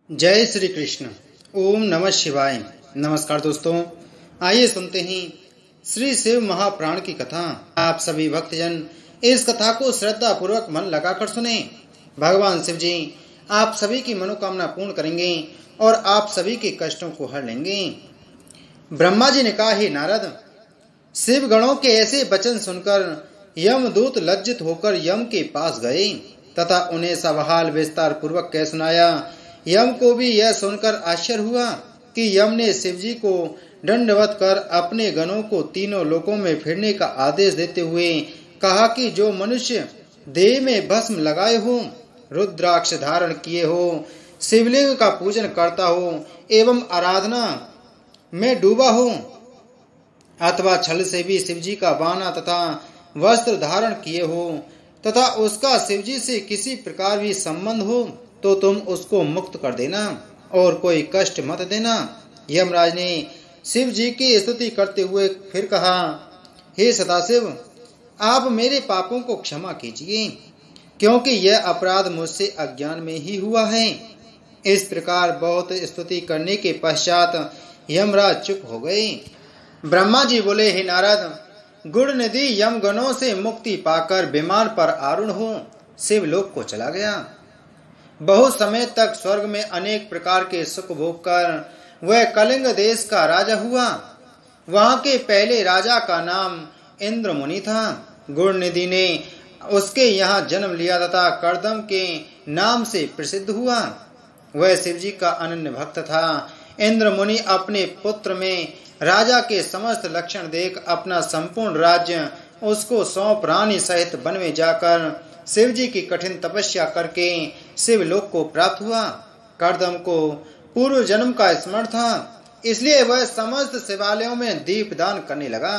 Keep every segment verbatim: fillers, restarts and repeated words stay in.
जय श्री कृष्ण। ओम नमः शिवाय। नमस्कार दोस्तों, आइए सुनते हैं श्री शिव महाप्राण की कथा। आप सभी भक्तजन इस कथा को श्रद्धा पूर्वक मन लगाकर सुने। भगवान शिव जी आप सभी की मनोकामना पूर्ण करेंगे और आप सभी के कष्टों को हर लेंगे। ब्रह्मा जी ने कहा, हे नारद, शिव गणों के ऐसे वचन सुनकर यमदूत लज्जित होकर यम के पास गए तथा उन्हें सब हाल विस्तार पूर्वक कह सुनाया। यम को भी यह सुनकर आश्चर्य हुआ कि यम ने शिवजी को दंडवत कर अपने गणों को तीनों लोकों में फिरने का आदेश देते हुए कहा कि जो मनुष्य देह में भस्म लगाए हो, रुद्राक्ष धारण किए हो, शिवलिंग का पूजन करता हो एवं आराधना में डूबा हो अथवा छल से भी शिवजी का बाना तथा वस्त्र धारण किए हो तथा उसका शिवजी से किसी प्रकार भी संबंध हो तो तुम उसको मुक्त कर देना और कोई कष्ट मत देना। यमराज ने शिव जी की स्तुति करते हुए फिर कहा, हे सदाशिव, आप मेरे पापों को क्षमा कीजिए क्योंकि यह अपराध मुझसे अज्ञान में ही हुआ है। इस प्रकार बहुत स्तुति करने के पश्चात यमराज चुप हो गए। ब्रह्मा जी बोले, हे नारद, गुण निधि यम गणों से मुक्ति पाकर विमान पर आरूढ़ हो शिवलोक को चला गया। बहुत समय तक स्वर्ग में अनेक प्रकार के सुख भोग कर वह कलिंग देश का राजा हुआ। वहां के पहले राजा का नाम इंद्र मुनि था। गुण निधि ने उसके यहाँ जन्म लिया तथा कर्दम के नाम से प्रसिद्ध हुआ। वह शिवजी का अनन्य भक्त था। इंद्र मुनि अपने पुत्र में राजा के समस्त लक्षण देख अपना संपूर्ण राज्य उसको सौंप रानी सहित वन में जाकर शिवजी की कठिन तपस्या करके शिवलोक को प्राप्त हुआ। कर्दम को पूर्व जन्म का स्मरण था, इसलिए वह समस्त शिवालयों में दीप दान करने लगा।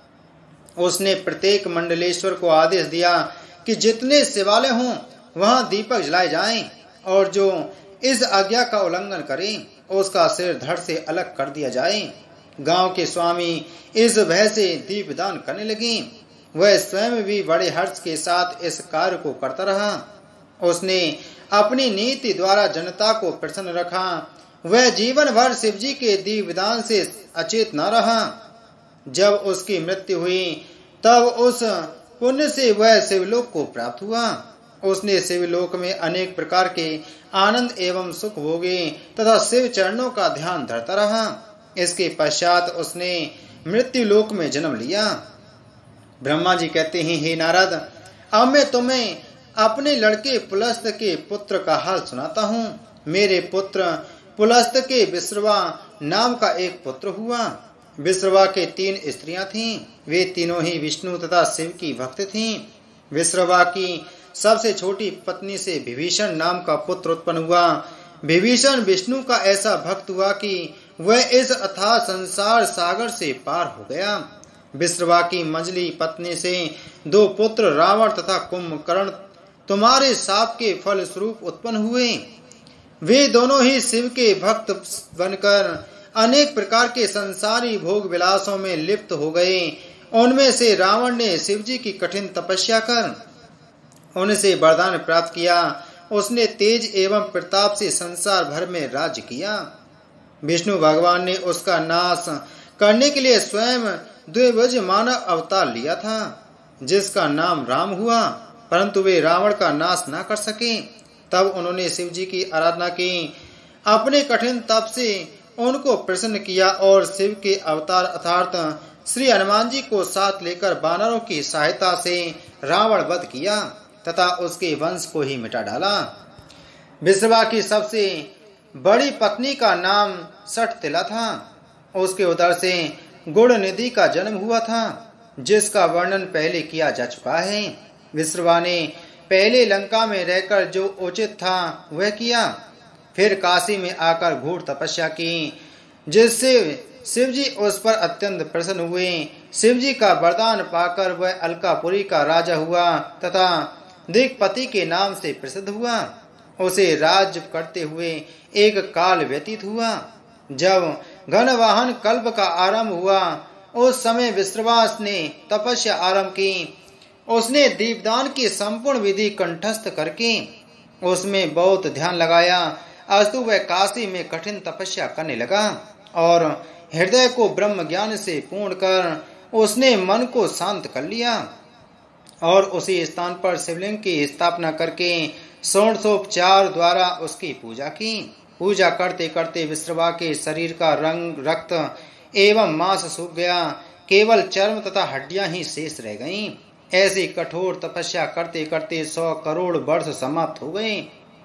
उसने प्रत्येक मंडलेश्वर को आदेश दिया कि जितने शिवालय हों वहां दीपक जलाए जाएं और जो इस आज्ञा का उल्लंघन करे उसका सिर धड़ से अलग कर दिया जाए। गांव के स्वामी इस भय से दीपदान करने लगे। वह स्वयं भी बड़े हर्ष के साथ इस कार्य को करता रहा। उसने अपनी नीति द्वारा जनता को प्रसन्न रखा। वह जीवन भर शिवजी के दीपदान से अचेत न रहा। जब उसकी मृत्यु हुई तब उस पुण्य से वह शिवलोक को प्राप्त हुआ। उसने शिवलोक में अनेक प्रकार के आनंद एवं सुख भोगे तथा शिव चरणों का ध्यान धरता रहा। इसके पश्चात उसने मृत्यु लोक में जन्म लिया। ब्रह्मा जी कहते हैं, हे नारद, अब मैं तुम्हें अपने लड़के पुलस्त के पुत्र का हाल सुनाता हूँ। मेरे पुत्र पुलस्त के विश्रवा नाम का एक पुत्र हुआ। विश्रवा के तीन स्त्रियां थीं। वे तीनों ही विष्णु तथा शिव की भक्त थीं। विश्रवा की सबसे छोटी पत्नी से विभीषण नाम का पुत्र उत्पन्न हुआ। विभीषण विष्णु का ऐसा भक्त हुआ कि वह इस अथाह संसार सागर से पार हो गया। विश्रवा की मंझली पत्नी से दो पुत्र रावण तथा कुंभकर्ण तुम्हारे शाप के फल स्वरूप उत्पन्न हुए। वे दोनों ही शिव के भक्त बनकर अनेक प्रकार के संसारी भोग विलासों में लिप्त हो गए। उनमें से रावण ने शिवजी की कठिन तपस्या कर उनसे वरदान प्राप्त किया। उसने तेज एवं प्रताप से संसार भर में राज्य किया। विष्णु भगवान ने उसका नाश करने के लिए स्वयं द्विभुज मानव अवतार लिया था, जिसका नाम राम हुआ, परंतु वे रावण का नाश न कर सके। तब उन्होंने शिवजी की आराधना की। अपने कठिन तप से उनको प्रसन्न किया और शिव के अवतार अर्थात श्री हनुमान जी को साथ लेकर वानरों की सहायता से रावण वध किया तथा उसके वंश को ही मिटा डाला। विश्रवा की सबसे बड़ी पत्नी का नाम सठतिला था। उसके उदर से गुण निधि का जन्म हुआ था, जिसका वर्णन पहले किया जा चुका है। विश्रवा ने पहले लंका में रहकर जो उचित था वह किया, फिर काशी में आकर घोर तपस्या की, जिससे शिवजी उस पर अत्यंत प्रसन्न हुए। शिवजी का वरदान पाकर वह अलकापुरी का राजा हुआ तथा दिग्पति के नाम से प्रसिद्ध हुआ। उसे राज्य करते हुए एक काल व्यतीत हुआ। जब घनवाहन कल्प का आरंभ हुआ उस समय विश्रवास ने तपस्या आरंभ की। उसने दीपदान की संपूर्ण विधि कंठस्थ करके उसमें बहुत ध्यान लगाया। अस्तु वह काशी में कठिन तपस्या करने लगा और हृदय को ब्रह्म ज्ञान से पूर्ण कर उसने मन को शांत कर लिया और उसी स्थान पर शिवलिंग की स्थापना करके षोडशोपचार द्वारा उसकी पूजा की। पूजा करते करते विश्रवा के शरीर का रंग, रक्त एवं मांस सूख गया, केवल चर्म तथा हड्डियां ही शेष रह गईं। ऐसी कठोर तपस्या करते करते सौ करोड़ वर्ष समाप्त हो गए।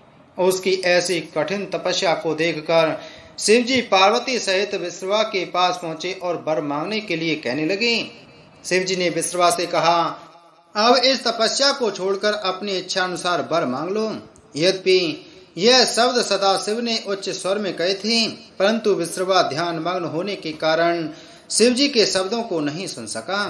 उसकी ऐसी कठिन तपस्या को देखकर शिवजी पार्वती सहित विश्रवा के पास पहुंचे और वर मांगने के लिए कहने लगे। शिवजी ने विश्रवा से कहा, अब इस तपस्या को छोड़कर अपनी इच्छा अनुसार वर मांग लो। यद्यपि यह शब्द सदाशिव ने उच्च स्वर में कहे थे, परंतु विश्रवा ध्यान मग्न होने के कारण शिवजी के शब्दों को नहीं सुन सका।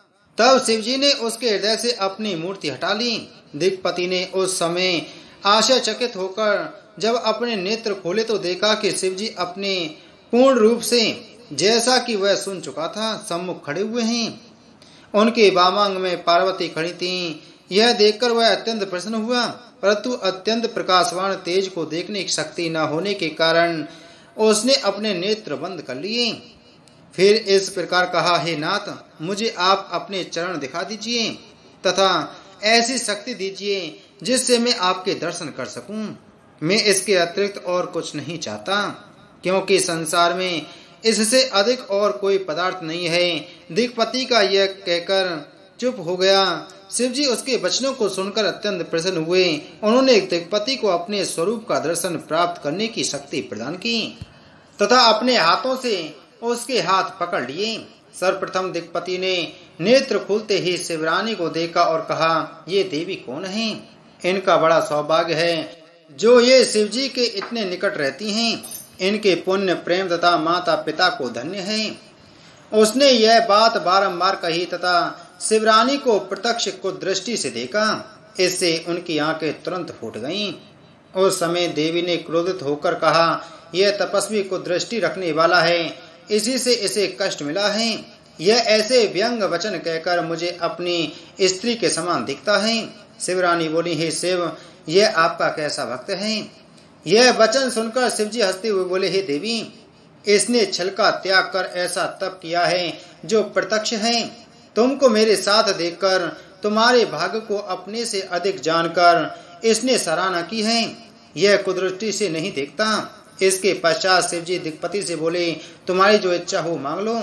तब शिवजी ने उसके हृदय से अपनी मूर्ति हटा ली। दिक्पति ने उस समय आश्चर्यचकित होकर जब अपने नेत्र खोले तो देखा कि शिवजी अपने पूर्ण रूप से, जैसा कि वह सुन चुका था, सम्मुख खड़े हुए हैं। उनके वामांग में पार्वती खड़ी थी। यह देखकर वह अत्यंत प्रसन्न हुआ, परंतु अत्यंत प्रकाशवान तेज को देखने की शक्ति न होने के कारण उसने अपने नेत्र बंद कर लिए। फिर इस प्रकार कहा, हे नाथ, मुझे आप अपने चरण दिखा दीजिए तथा ऐसी शक्ति दीजिए जिससे मैं आपके दर्शन कर सकूं। मैं इसके अतिरिक्त और कुछ नहीं चाहता, क्योंकि संसार में इससे अधिक और कोई पदार्थ नहीं है। दिक्पति का यह कहकर चुप हो गया। शिवजी उसके वचनों को सुनकर अत्यंत प्रसन्न हुए। उन्होंने दिक्पति को अपने स्वरूप का दर्शन प्राप्त करने की शक्ति प्रदान की तथा अपने हाथों से उसके हाथ पकड़ लिए। सर्वप्रथम दिक्पति ने नेत्र खुलते ही शिवरानी को देखा और कहा, ये देवी कौन है? इनका बड़ा सौभाग्य है जो ये शिवजी के इतने निकट रहती हैं। इनके पुण्य, प्रेम तथा माता पिता को धन्य है। उसने यह बात बारंबार कही तथा शिवरानी को प्रत्यक्ष को दृष्टि से देखा। इससे उनकी आंखें तुरंत फूट गईं। उस समय देवी ने क्रोधित होकर कहा, यह तपस्वी को दृष्टि रखने वाला है, इसी से इसे कष्ट मिला है। यह ऐसे व्यंग वचन कहकर मुझे अपनी स्त्री के समान दिखता है। शिवरानी बोली, हे शिव, यह आपका कैसा भक्त है? यह वचन सुनकर शिवजी हंसते हुए बोले, हे देवी, इसने छल का त्याग कर ऐसा तप किया है जो प्रत्यक्ष है। तुमको मेरे साथ देखकर तुम्हारे भाग्य को अपने से अधिक जानकर इसने सराहना की है। यह कुदृष्टि से नहीं देखता। इसके पश्चात शिवजी दिक्पति से बोले, तुम्हारी जो इच्छा हो मांग लो।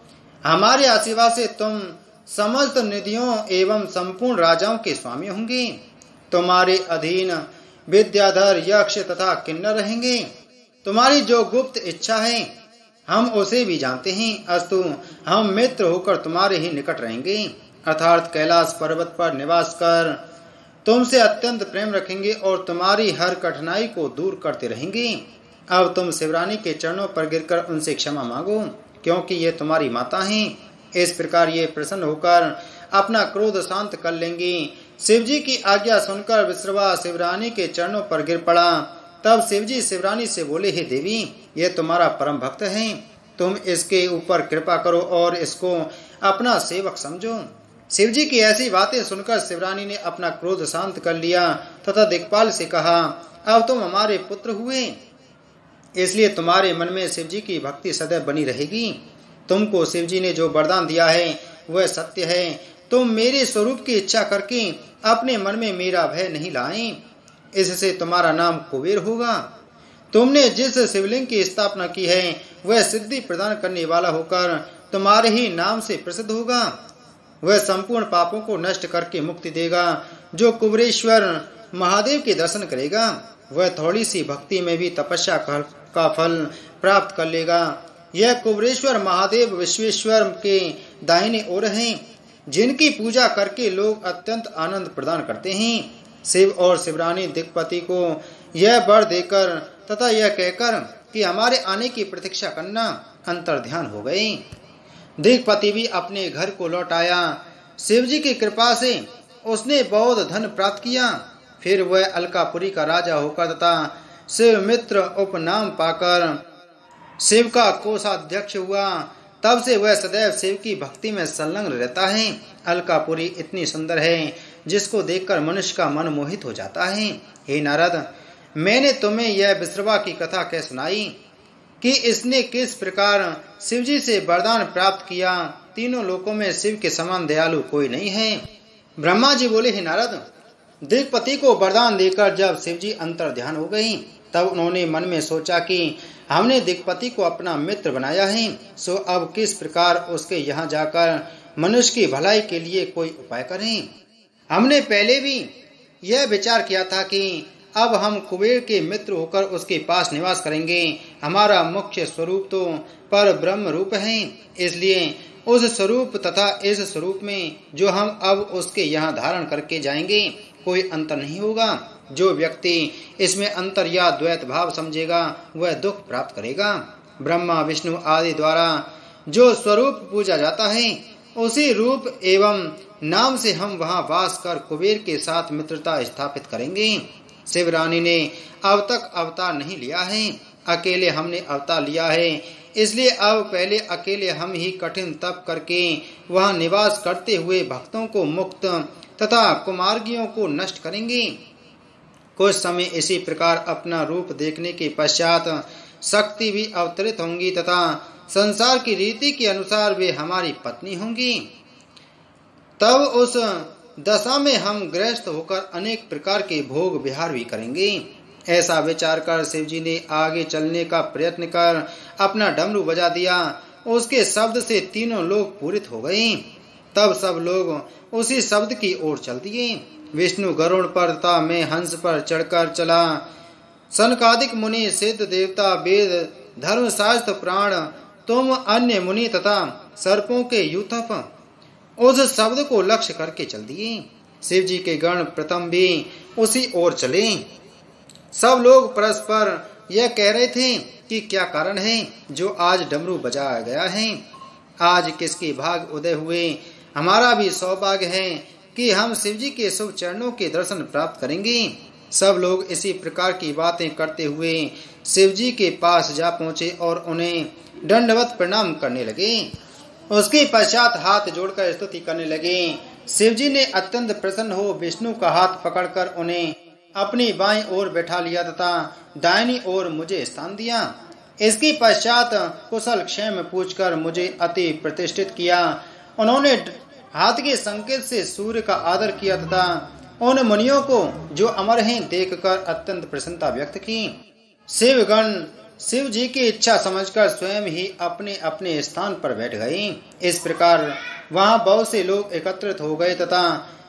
हमारे आशीर्वाद से तुम समस्त निधियों एवं संपूर्ण राजाओं के स्वामी होंगे। तुम्हारे अधीन विद्याधर, यक्ष तथा किन्नर रहेंगे। तुम्हारी जो गुप्त इच्छा है हम उसे भी जानते हैं। अस्तु, हम मित्र होकर तुम्हारे ही निकट रहेंगे, अर्थात कैलाश पर्वत पर निवास कर तुमसे अत्यंत प्रेम रखेंगे और तुम्हारी हर कठिनाई को दूर करते रहेंगे। अब तुम शिवरानी के चरणों पर गिरकर उनसे क्षमा मांगो, क्योंकि ये तुम्हारी माता हैं। इस प्रकार ये प्रसन्न होकर अपना क्रोध शांत कर लेंगी। शिवजी की आज्ञा सुनकर विश्रवा शिवरानी के चरणों पर गिर पड़ा। तब शिवजी शिवरानी से बोले, हे देवी, ये तुम्हारा परम भक्त है। तुम इसके ऊपर कृपा करो और इसको अपना सेवक समझो। शिवजी की ऐसी बातें सुनकर शिवरानी ने अपना क्रोध शांत कर लिया तथा दिक्पाल से कहा, अब तुम हमारे पुत्र हुए, इसलिए तुम्हारे मन में शिवजी की भक्ति सदैव बनी रहेगी। तुमको शिवजी ने जो वरदान दिया है वह सत्य है। तुम मेरे स्वरूप की इच्छा करके अपने मन में मेरा भय नहीं लाए, इससे तुम्हारा नाम कुबेर होगा। तुमने जिस शिवलिंग की स्थापना की है वह सिद्धि प्रदान करने वाला होकर तुम्हारे ही नाम से प्रसिद्ध होगा। वह संपूर्ण पापों को नष्ट करके मुक्ति देगा। जो कुबेरेश्वर महादेव के दर्शन करेगा वह थोड़ी सी भक्ति में भी तपस्या का फल प्राप्त कर लेगा। यह कुबेरेश्वर महादेव विश्वेश्वर के दाहिने ओर हैं, जिनकी पूजा करके लोग अत्यंत आनंद प्रदान करते हैं। शिव और शिवरानी दिक्पति को यह वर देकर तथा यह कहकर कि हमारे आने की प्रतीक्षा करना अंतर ध्यान हो गए। दिक्पति भी अपने घर को लौट आया। शिवजी की कृपा से उसने बहुत धन प्राप्त किया। फिर वह अलकापुरी का राजा होकर तथा शिव मित्र उपनाम पाकर शिव का कोषाध्यक्ष हुआ। तब से वह सदैव शिव की भक्ति में संलग्न रहता है। अलकापुरी इतनी सुंदर है जिसको देखकर मनुष्य का मन मोहित हो जाता है। हे नारद, मैंने तुम्हें यह विश्रवा की कथा कह सुनाई कि इसने किस प्रकार शिवजी से वरदान प्राप्त किया। तीनों लोकों में शिव के समान दयालु कोई नहीं है। ब्रह्मा जी बोले, हे नारद, दिक्पति को वरदान देकर जब शिवजी अंतर ध्यान हो गई, तब उन्होंने मन में सोचा कि हमने दिक्पति को अपना मित्र बनाया है, सो अब किस प्रकार उसके यहाँ जाकर मनुष्य की भलाई के लिए कोई उपाय करें। हमने पहले भी यह विचार किया था कि अब हम कुबेर के मित्र होकर उसके पास निवास करेंगे। हमारा मुख्य स्वरूप तो पर ब्रह्म रूप है, इसलिए उस स्वरूप तथा इस स्वरूप में जो हम अब उसके यहाँ धारण करके जाएंगे कोई अंतर नहीं होगा। जो व्यक्ति इसमें अंतर या द्वैत भाव समझेगा वह दुख प्राप्त करेगा। ब्रह्मा विष्णु आदि द्वारा जो स्वरूप पूजा जाता है उसी रूप एवं नाम से हम वहां वास कर कुबेर के साथ मित्रता स्थापित करेंगे। शिव रानी ने अब तक अवतार नहीं लिया है, अकेले हमने अवतार लिया है, इसलिए अब पहले अकेले हम ही कठिन तप करके वहां निवास करते हुए भक्तों को मुक्त तथा कुमार्गियों को नष्ट करेंगे। कुछ समय इसी प्रकार अपना रूप देखने के पश्चात शक्ति भी अवतरित होंगी तथा संसार की रीति के अनुसार वे हमारी पत्नी होंगी। तब उस दशा में हम गृहस्थ होकर अनेक प्रकार के भोग विहार भी करेंगे। ऐसा विचार कर शिवजी ने आगे चलने का प्रयत्न कर अपना डमरू बजा दिया। उसके शब्द से तीनों लोग पूरित हो गए। तब सब लोग उसी शब्द की ओर चल दिए। विष्णु गरुड़ पर तथा मैं हंस पर चढ़कर चला। सनकादिक मुनि, सिद्ध देवता, वेद, धर्मशास्त्र, प्राण, तुम अन्य मुनि तथा सर्पों के यूथप उस शब्द को लक्ष्य करके चल दिए। शिव जी के गण प्रथम भी उसी ओर चले। सब लोग परस्पर यह कह रहे थे कि क्या कारण है जो आज डमरू बजाया गया है। आज किसके भाग उदय हुए। हमारा भी सौभाग्य है कि हम शिवजी के शुभ चरणों के दर्शन प्राप्त करेंगे। सब लोग इसी प्रकार की बातें करते हुए शिवजी के पास जा पहुंचे और उन्हें दंडवत प्रणाम करने लगे। उसके पश्चात हाथ जोड़कर स्तुति करने लगे। शिवजी ने अत्यंत प्रसन्न हो विष्णु का हाथ पकड़कर उन्हें अपनी बाईं ओर बैठा लिया तथा दाहिनी ओर मुझे स्थान दिया। इसके पश्चात कुशल क्षेम पूछकर मुझे अति प्रतिष्ठित किया। उन्होंने हाथ के संकेत से सूर्य का आदर किया तथा उन मुनियों को जो अमर हैं देखकर अत्यंत प्रसन्नता व्यक्त की। शिवगण शिव जी की इच्छा समझकर स्वयं ही अपने अपने स्थान पर बैठ गए। इस प्रकार वहां बहुत से लोग एकत्रित हो गए तथा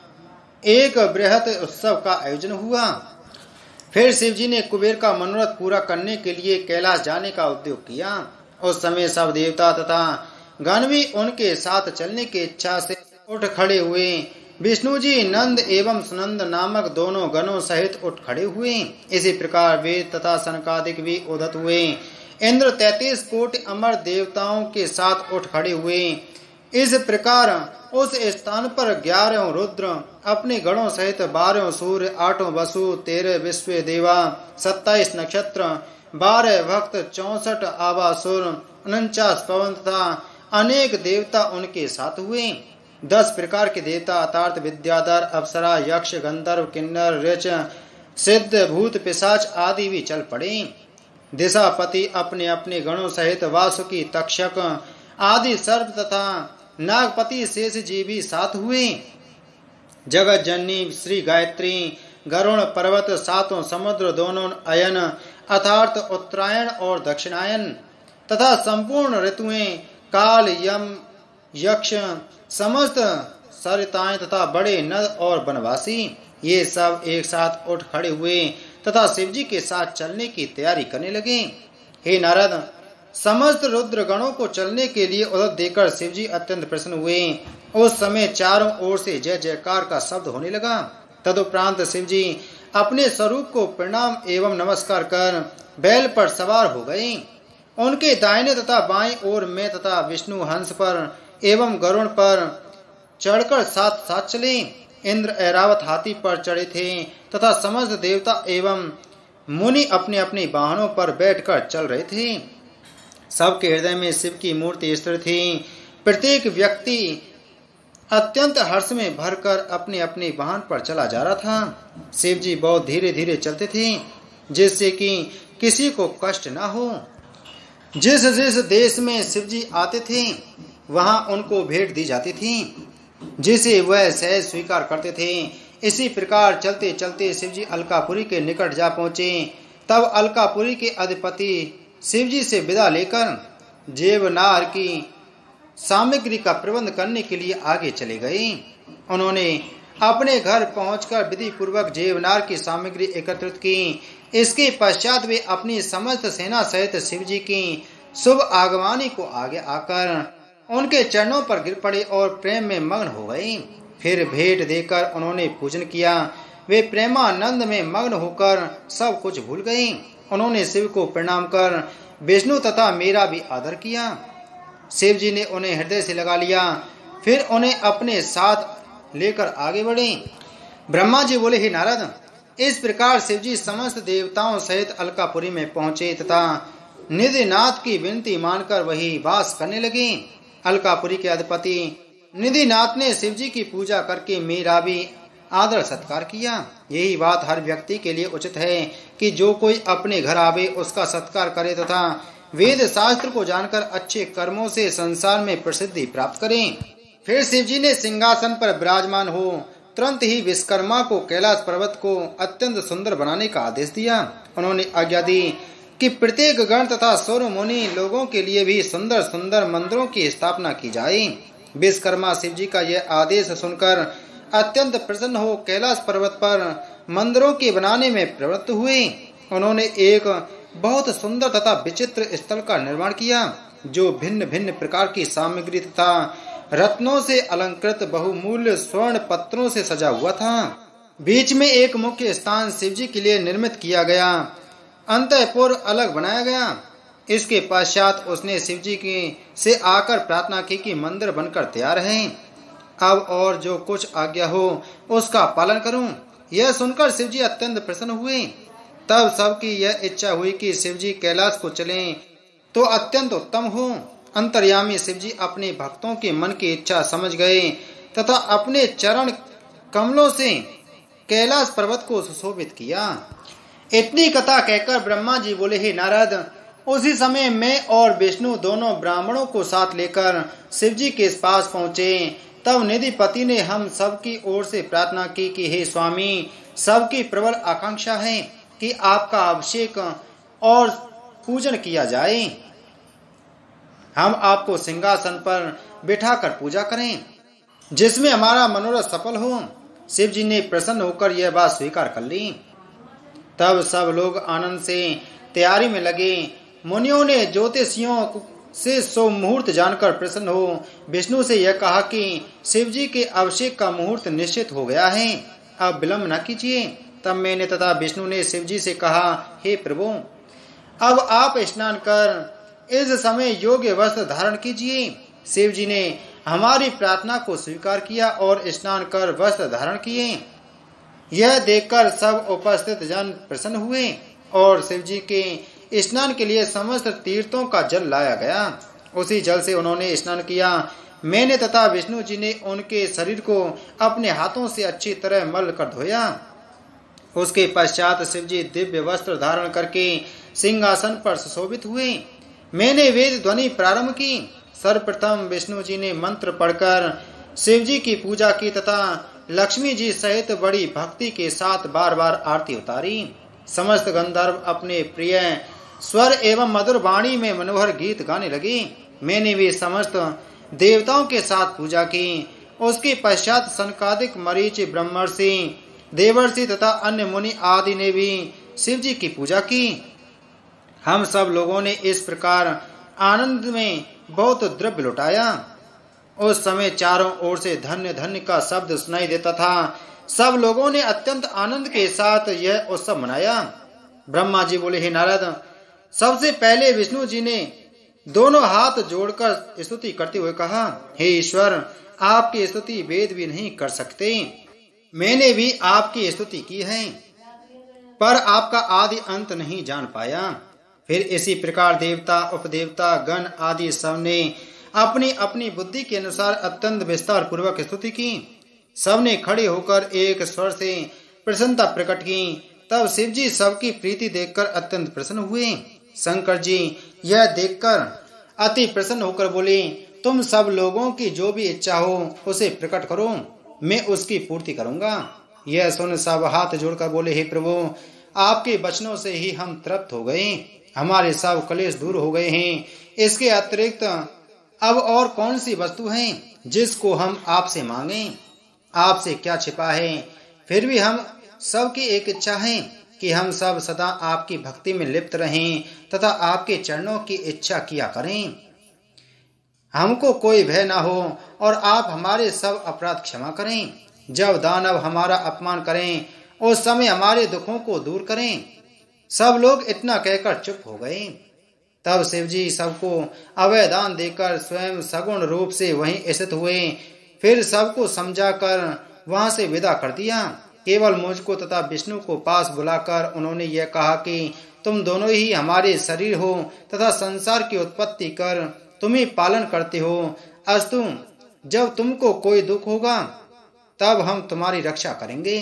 एक बृहत उत्सव का आयोजन हुआ। फिर शिव जी ने कुबेर का मनोरथ पूरा करने के लिए कैलाश जाने का उद्योग किया। उस समय सब देवता तथा गण भी उनके साथ चलने की इच्छा से उठ खड़े हुए। विष्णु जी नंद एवं सुनंद नामक दोनों गणों सहित उठ खड़े हुए। इसी प्रकार वेद तथा सनकादिक भी उद्धत हुए। इंद्र तैतीस कोटि अमर देवताओं के साथ उठ खड़े हुए। इस प्रकार उस स्थान पर ग्यारह रुद्र अपने गणों सहित बारह सूर्य, आठों वसु, तेरह विश्व देवा, सत्ताईस नक्षत्र, बारह भक्त, चौसठ आवासुर, उनचास पवन तथा अनेक देवता उनके साथ हुए। दस प्रकार के देवता अर्थात विद्याधर, अप्सरा, यक्ष, गंधर्व, किन्नर, ऋच, सिद्ध, भूत, पिशाच आदि भी चल पड़े। दिशापति अपने अपने गणों सहित वासुकी, तक्षक आदि सर्प तथा नागपति शेष जी भी साथ हुए। जगत जननी श्री गायत्री, गरुण पर्वत, सातों समुद्र, दोनों अयन अर्थात उत्तरायण और दक्षिणायन तथा संपूर्ण ऋतुएं, काल, यम, यक्ष, समस्त सरिताएं तथा बड़े नद और वनवासी ये सब एक साथ उठ खड़े हुए तथा शिवजी के साथ चलने की तैयारी करने लगे। हे नारद, समस्त रुद्र गणों को चलने के लिए उद्धत देकर शिवजी अत्यंत प्रसन्न हुए। उस समय चारों ओर से जय जयकार का शब्द होने लगा। तदुपरांत शिवजी अपने स्वरूप को प्रणाम एवं नमस्कार कर बैल पर सवार हो गए। उनके दाहिने तथा बाईं ओर मैं तथा विष्णु हंस पर एवं गरुण पर चढ़कर साथ साथ चले। इंद्र ऐरावत हाथी पर चढ़े थे तथा समस्त देवता एवं मुनि अपने अपने वाहनों पर बैठकर चल रहे थे। सबके हृदय में शिव की मूर्ति स्थिर थी। प्रत्येक व्यक्ति अत्यंत हर्ष में भरकर अपने अपने वाहन पर चला जा रहा था। शिव जी बहुत धीरे धीरे चलते थे। जिससे कि किसी को कष्ट न हो। जिस जिस देश में शिव जी आते थे वहां उनको भेंट दी जाती थी, जिसे वह सहज स्वीकार करते थे। इसी प्रकार चलते चलते शिव जी अलकापुरी के निकट जा पहुंचे। तब अलकापुरी के अधिपति शिव जी से विदा लेकर जेवनार की सामग्री का प्रबंध करने के लिए आगे चले गए। उन्होंने अपने घर पहुंचकर विधि पूर्वक जेवनार की सामग्री एकत्रित की। इसके पश्चात वे अपनी समस्त सेना सहित शिव जी की शुभ आगवानी को आगे आकर उनके चरणों पर गिर पड़े और प्रेम में मग्न हो गए। फिर भेंट देकर उन्होंने पूजन किया। वे प्रेमानंद में मग्न होकर सब कुछ भूल गए। उन्होंने शिव को प्रणाम कर विष्णु तथा मेरा भी आदर किया। शिव जी ने उन्हें हृदय से लगा लिया। फिर उन्हें अपने साथ लेकर आगे बढ़े। ब्रह्मा जी बोले, हे नारद, इस प्रकार शिव जी समस्त देवताओं सहित अलकापुरी में पहुंचे तथा निधिनाथ की विनती मानकर वही वास करने लगे। अलकापुरी के अधिपति निधिनाथ ने शिव जी की पूजा करके मेरा भी आदर सत्कार किया। यही बात हर व्यक्ति के लिए उचित है कि जो कोई अपने घर आवे उसका सत्कार करे तथा वेद शास्त्र को जानकर अच्छे कर्मों से संसार में प्रसिद्धि प्राप्त करे। फिर शिव जी ने सिंहासन पर विराजमान हो तुरंत ही विश्वकर्मा को कैलाश पर्वत को अत्यंत सुंदर बनाने का आदेश दिया। उन्होंने आज्ञा दी कि प्रत्येक गण तथा सौर मुनि लोगों के लिए भी सुंदर सुंदर मंदिरों की स्थापना की जाए। विश्वकर्मा शिव जी का यह आदेश सुनकर अत्यंत प्रसन्न हो कैलाश पर्वत पर मंदिरों के बनाने में प्रवृत्त हुए। उन्होंने एक बहुत सुंदर तथा विचित्र स्थल का निर्माण किया जो भिन्न भिन्न प्रकार की सामग्री तथा रत्नों से अलंकृत बहुमूल्य स्वर्ण पत्रों से सजा हुआ था। बीच में एक मुख्य स्थान शिव जी के लिए निर्मित किया गया। अंतःपुर अलग बनाया गया। इसके पश्चात उसने शिव जी की से आकर प्रार्थना की कि मंदिर बनकर तैयार है, अब और जो कुछ आज्ञा हो उसका पालन करूं। यह सुनकर शिव जी अत्यंत प्रसन्न हुए। तब सबकी यह इच्छा हुई कि शिव जी कैलाश को चलें तो अत्यंत उत्तम हो। अंतर्यामी शिव जी अपने भक्तों के मन की इच्छा समझ गए तथा अपने चरण कमलों से कैलाश पर्वत को सुशोभित किया। इतनी कथा कहकर ब्रह्मा जी बोले, हे नारद, उसी समय मैं और विष्णु दोनों ब्राह्मणों को साथ लेकर शिव जी के पास पहुंचे। तब निधिपति ने हम सब की ओर से प्रार्थना की कि हे स्वामी, सबकी प्रबल आकांक्षा है कि आपका अभिषेक और पूजन किया जाए। हम आपको सिंहासन पर बिठाकर पूजा करें जिसमें हमारा मनोरथ सफल हो। शिव जी ने प्रसन्न होकर यह बात स्वीकार कर ली। तब सब लोग आनंद से तैयारी में लगे। मुनियों ने ज्योतिषियों से सो मुहूर्त जानकर प्रसन्न हो विष्णु से यह कहा कि शिव जी के अभिषेक का मुहूर्त निश्चित हो गया है, अब विलंब न कीजिए। तब मैंने तथा विष्णु ने शिव जी से कहा, हे प्रभु, अब आप स्नान कर इस समय योग्य वस्त्र धारण कीजिए। शिव जी ने हमारी प्रार्थना को स्वीकार किया और स्नान कर वस्त्र धारण किए। यह देखकर सब उपस्थित जन प्रसन्न हुए और शिव जी के स्नान के लिए समस्त तीर्थों का जल लाया गया। उसी जल से उन्होंने स्नान किया। मैंने तथा विष्णु जी ने उनके शरीर को अपने हाथों से अच्छी तरह मल कर धोया। उसके पश्चात शिव जी दिव्य वस्त्र धारण करके सिंहासन पर सुशोभित हुए। मैंने वेद ध्वनि प्रारंभ की। सर्वप्रथम विष्णु जी ने मंत्र पढ़कर शिव जी की पूजा की तथा लक्ष्मी जी सहित बड़ी भक्ति के साथ बार बार आरती उतारी। समस्त गंधर्व अपने प्रिय स्वर एवं मधुर वाणी में मनोहर गीत गाने लगे। मैंने भी समस्त देवताओं के साथ पूजा की। उसके पश्चात सनकादिक मरीचि ब्रह्मर्षि देवर्षि तथा अन्य मुनि आदि ने भी शिव जी की पूजा की। हम सब लोगों ने इस प्रकार आनंद में बहुत द्रव्य लुटाया। उस समय चारों ओर से धन्य धन्य का शब्द सुनाई देता था। सब लोगों ने अत्यंत आनंद के साथ यह उत्सव मनाया। ब्रह्मा जी बोले, हे नारद, सबसे पहले विष्णु जी ने दोनों हाथ जोड़कर स्तुति करते हुए कहा, हे ईश्वर, आपकी स्तुति वेद भी नहीं कर सकते। मैंने भी आपकी स्तुति की है पर आपका आदि अंत नहीं जान पाया। फिर इसी प्रकार देवता उपदेवता गण आदि सबने अपनी अपनी बुद्धि के अनुसार अत्यंत विस्तार पूर्वक स्तुति की। सबने खड़े होकर एक स्वर से प्रसन्नता प्रकट की। तब शिव जी सबकी प्रीति देखकर अत्यंत प्रसन्न हुए। शंकर जी यह देखकर अति प्रसन्न होकर बोले, तुम सब लोगों की जो भी इच्छा हो उसे प्रकट करो, मैं उसकी पूर्ति करूंगा। यह सुन सब हाथ जोड़कर बोले, हे प्रभु, आपके वचनों से ही हम तृप्त हो गए, हमारे सब क्लेश दूर हो गए हैं। इसके अतिरिक्त अब और कौन सी वस्तु है जिसको हम आपसे मांगें? आपसे क्या छिपा है? फिर भी हम सबकी एक इच्छा है कि हम सब सदा आपकी भक्ति में लिप्त रहें तथा आपके चरणों की इच्छा किया करें। हमको कोई भय न हो और आप हमारे सब अपराध क्षमा करें। जब दानव हमारा अपमान करें उस समय हमारे दुखों को दूर करें। सब लोग इतना कहकर चुप हो गए। तब शिव जी सबको अभय दान देकर स्वयं सगुण रूप से वहीं स्थित हुए। फिर सबको समझाकर वहां से विदा कर दिया। केवल मुझको तथा विष्णु को पास बुलाकर उन्होंने यह कहा कि तुम दोनों ही हमारे शरीर हो तथा संसार की उत्पत्ति कर तुम्ही पालन करते हो। अस्तु, जब तुमको कोई दुख होगा तब हम तुम्हारी रक्षा करेंगे।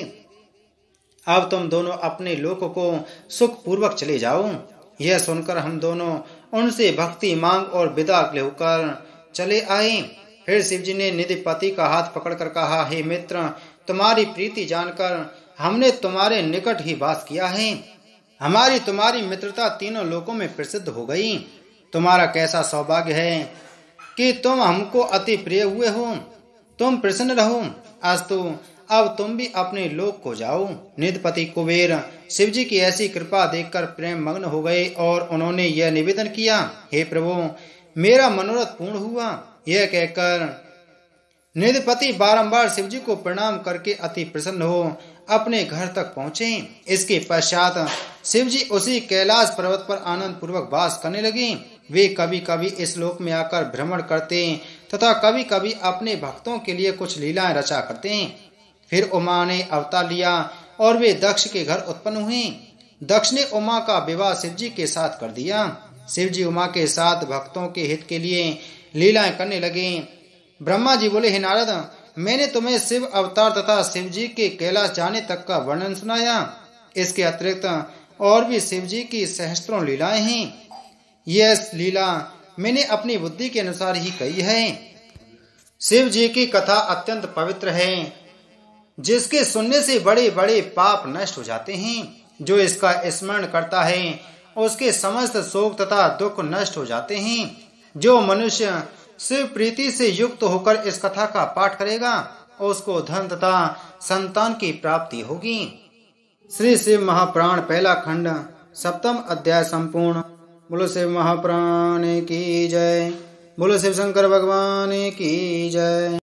अब तुम दोनों अपने लोक को सुख पूर्वक चले जाओ। यह सुनकर हम दोनों उनसे भक्ति मांग और विदा होकर चले आए। फिर शिव जी ने निधिपति का हाथ पकड़कर कहा, हे मित्र, तुम्हारी प्रीति जानकर हमने तुम्हारे निकट ही वास किया है। हमारी तुम्हारी मित्रता तीनों लोकों में प्रसिद्ध हो गई। तुम्हारा कैसा सौभाग्य है कि तुम हमको अति प्रिय हुए हो। तुम प्रसन्न रहो। अस्तु, अब तुम भी अपने लोक को जाओ। निधिपति कुबेर शिव जी की ऐसी कृपा देखकर प्रेम मग्न हो गए और उन्होंने यह निवेदन किया, हे प्रभु, मेरा मनोरथ पूर्ण हुआ। यह कहकर निधिपति बारंबार शिव जी को प्रणाम करके अति प्रसन्न हो अपने घर तक पहुँचे। इसके पश्चात शिव जी उसी कैलाश पर्वत पर आनंद पूर्वक वास करने लगे। वे कभी कभी इस लोक में आकर भ्रमण करते तथा कभी कभी अपने भक्तों के लिए कुछ लीलाएं रचा करते। फिर उमा ने अवतार लिया और वे दक्ष के घर उत्पन्न हुए। दक्ष ने उमा का विवाह शिव जी के साथ कर दिया। शिव जी उमा के साथ भक्तों के हित के लिए लीलाएं करने लगे। ब्रह्मा जी बोले, हे नारद, मैंने तुम्हें शिव अवतार तथा शिव जी के कैलाश जाने तक का वर्णन सुनाया। इसके अतिरिक्त और भी शिव जी की सहस्त्रों लीलाएं हैं। यह लीला मैंने अपनी बुद्धि के अनुसार ही कही है। शिव जी की कथा अत्यंत पवित्र है, जिसके सुनने से बड़े बड़े पाप नष्ट हो जाते हैं। जो इसका स्मरण करता है उसके समस्त शोक तथा दुख नष्ट हो जाते हैं। जो मनुष्य शिव प्रीति से युक्त होकर इस कथा का पाठ करेगा उसको धन तथा संतान की प्राप्ति होगी। श्री शिव महापुराण पहला खंड सप्तम अध्याय संपूर्ण। बोलो शिव महापुराण की जय। बोलो शिव शंकर भगवान की जय।